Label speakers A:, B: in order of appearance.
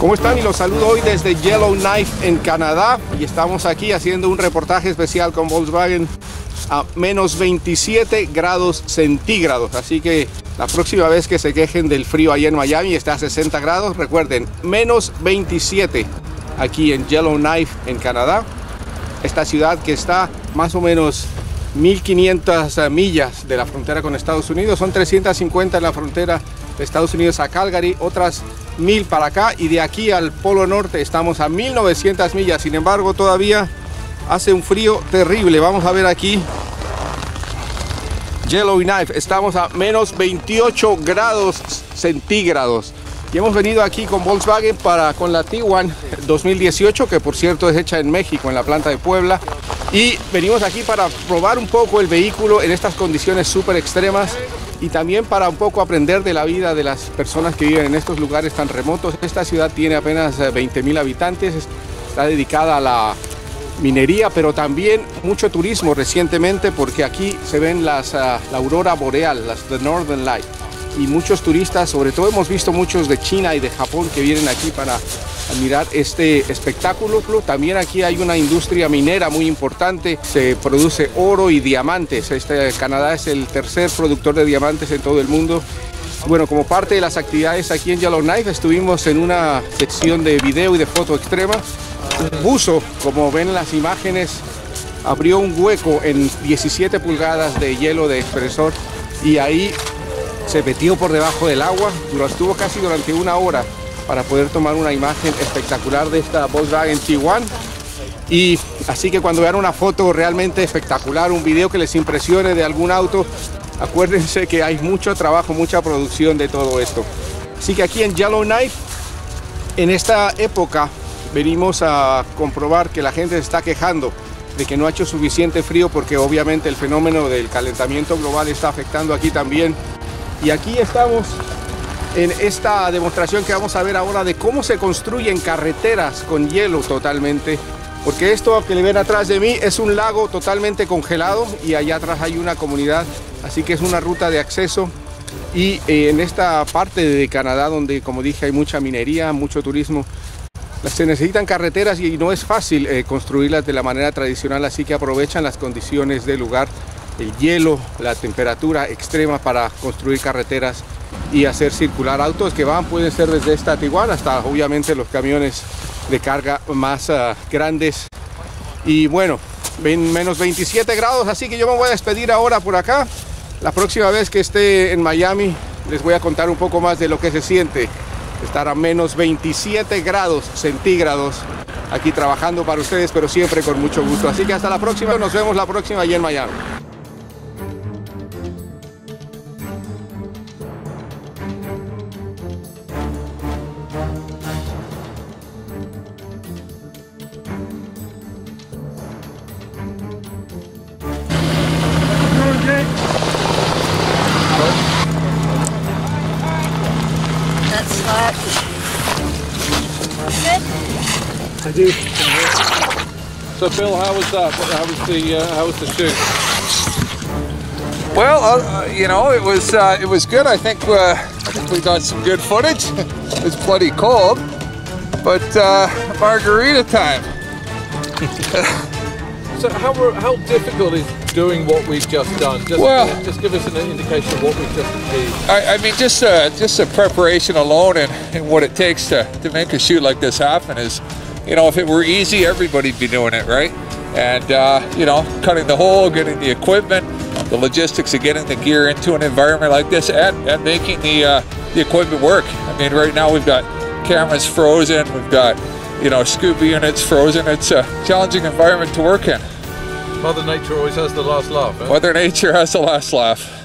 A: ¿Cómo están? Y los saludo hoy desde Yellowknife en Canadá y estamos aquí haciendo un reportaje especial con Volkswagen a menos 27 grados centígrados, así que la próxima vez que se quejen del frío allá en Miami está a 60 grados, recuerden, menos 27 aquí en Yellowknife en Canadá, esta ciudad que está más o menos 1500 millas de la frontera con Estados Unidos, son 350 en la frontera de Estados Unidos a Calgary, otras 1000 para acá, y de aquí al Polo Norte estamos a 1900 millas. Sin embargo, todavía hace un frío terrible. Vamos a ver aquí Yellowknife, estamos a menos 28 grados centígrados y hemos venido aquí con Volkswagen con la Tiguan 2018, que por cierto es hecha en México, en la planta de Puebla, y venimos aquí para probar un poco el vehículo en estas condiciones súper extremas y también para un poco aprender de la vida de las personas que viven en estos lugares tan remotos. Esta ciudad tiene apenas 20,000 habitantes, está dedicada a la minería, pero también mucho turismo recientemente, porque aquí se ven la aurora boreal, The Northern Light, y muchos turistas, sobre todo hemos visto muchos de China y de Japón que vienen aquí para admirar este espectáculo. También aquí hay una industria minera muy importante, se produce oro y diamantes. Canadá es el tercer productor de diamantes en todo el mundo. Bueno, como parte de las actividades aquí en Yellowknife estuvimos en una sección de video y de foto extrema. Un buzo, como ven en las imágenes, abrió un hueco en 17 pulgadas de hielo de espesor y ahí se metió por debajo del agua, lo estuvo casi durante una hora para poder tomar una imagen espectacular de esta Volkswagen Tiguan. Y así que cuando vean una foto realmente espectacular, un video que les impresione de algún auto, acuérdense que hay mucho trabajo, mucha producción de todo esto. Así que aquí en Yellowknife, en esta época, venimos a comprobar que la gente se está quejando de que no ha hecho suficiente frío, porque obviamente el fenómeno del calentamiento global está afectando aquí también. Y aquí estamos en esta demostración que vamos a ver ahora de cómo se construyen carreteras con hielo totalmente, porque esto que le ven atrás de mí es un lago totalmente congelado y allá atrás hay una comunidad, así que es una ruta de acceso. Y en esta parte de Canadá, donde como dije hay mucha minería, mucho turismo, se necesitan carreteras y no es fácil construirlas de la manera tradicional, así que aprovechan las condiciones del lugar, el hielo, la temperatura extrema para construir carreteras y hacer circular autos que pueden ser desde esta Tiguan hasta obviamente los camiones de carga más grandes. Y bueno, menos 27 grados, así que yo me voy a despedir ahora por acá. La próxima vez que esté en Miami les voy a contar un poco más de lo que se siente estar a menos 27 grados centígrados aquí trabajando para ustedes, pero siempre con mucho gusto. Así que hasta la próxima, nos vemos la próxima allí en Miami.
B: I do. So, Bill, how was that? How was the shoot?
C: Well, you know, it was good. I think we got some good footage. It's bloody cold, but margarita time.
B: So, how difficult is doing what we've just done? Just give us an indication of what we've just achieved.
C: I mean, just the preparation alone and what it takes to make a shoot like this happen is, you know, if it were easy, everybody'd be doing it, right? And you know, cutting the hole, getting the equipment, the logistics of getting the gear into an environment like this, and making the equipment work. I mean, right now we've got cameras frozen, we've got, you know, scuba units frozen. It's a challenging environment to work in.
B: Mother Nature always has the last laugh, eh?
C: Mother Nature has the last laugh.